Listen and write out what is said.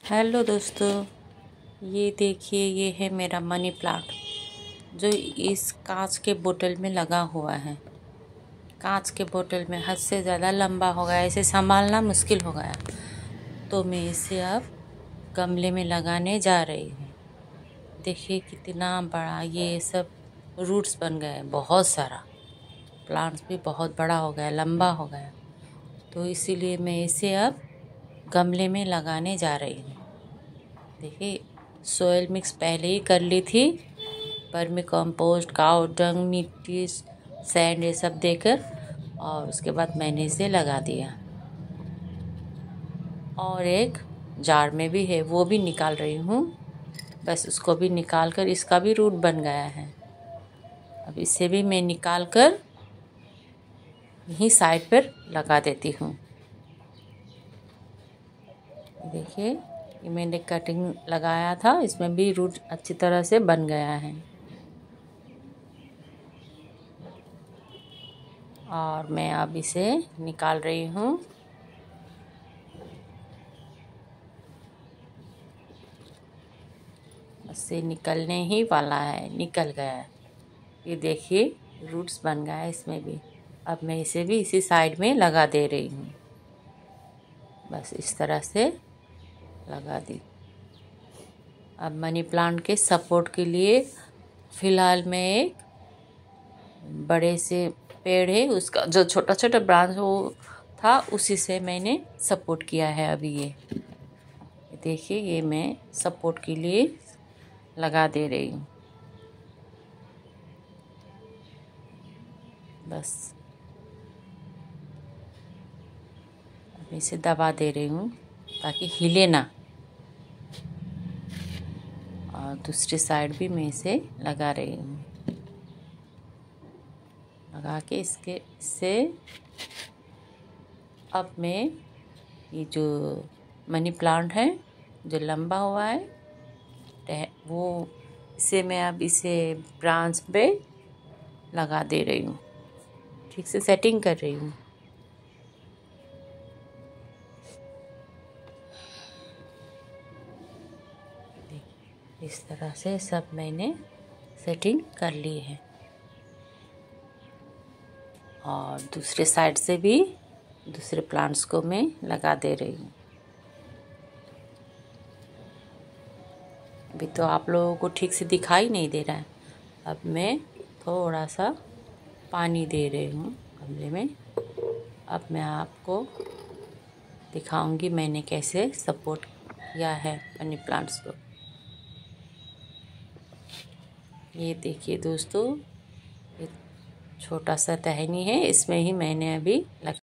Hello दोस्तों, ये देखिए, ये है मेरा मनी प्लांट जो इस कांच के बोतल में लगा हुआ है। कांच के बोतल में हद से ज़्यादा लंबा हो गया, इसे संभालना मुश्किल हो गया, तो मैं इसे अब गमले में लगाने जा रही हूँ। देखिए कितना बड़ा ये सब रूट्स बन गए, बहुत सारा प्लांट्स भी बहुत बड़ा हो गया, लंबा हो गया, तो इसीलिए मैं इसे अब गमले में लगाने जा रही हूँ। देखिए, सोयल मिक्स पहले ही कर ली थी, वर्मी कंपोस्ट, काऊ डंग, मिट्टी, सैंड ये सब देकर, और उसके बाद मैंने इसे लगा दिया। और एक जार में भी है, वो भी निकाल रही हूँ, बस उसको भी निकाल कर इसका भी रूट बन गया है। अब इसे भी मैं निकाल कर यहीं साइड पर लगा देती हूँ। देखिए, ये मैंने कटिंग लगाया था, इसमें भी रूट अच्छी तरह से बन गया है। और मैं अब इसे निकाल रही हूँ। इससे निकलने ही वाला है, निकल गया है। ये देखिए, रूट्स बन गया है इसमें भी। अब मैं इसे भी इसी साइड में लगा दे रही हूँ, बस इस तरह से लगा दी। अब मनी प्लांट के सपोर्ट के लिए फ़िलहाल मैं एक बड़े से पेड़ है, उसका जो छोटा छोटा ब्रांच वो था, उसी से मैंने सपोर्ट किया है। अभी ये देखिए, ये मैं सपोर्ट के लिए लगा दे रही हूँ, बस अब इसे दबा दे रही हूँ ताकि हिले ना। और दूसरी साइड भी मैं इसे लगा रही हूँ, लगा के इससे अब मैं ये जो मनी प्लांट है जो लंबा हुआ है वो इसे मैं अब इसे ब्रांच पे लगा दे रही हूँ, ठीक से सेटिंग कर रही हूँ। इस तरह से सब मैंने सेटिंग कर ली है। और दूसरे साइड से भी दूसरे प्लांट्स को मैं लगा दे रही हूँ। अभी तो आप लोगों को ठीक से दिखाई नहीं दे रहा है। अब मैं थोड़ा सा पानी दे रही हूँ गमले में। अब मैं आपको दिखाऊंगी मैंने कैसे सपोर्ट किया है मनी प्लांट्स को। ये देखिए दोस्तों, एक छोटा सा टहनी है, इसमें ही मैंने अभी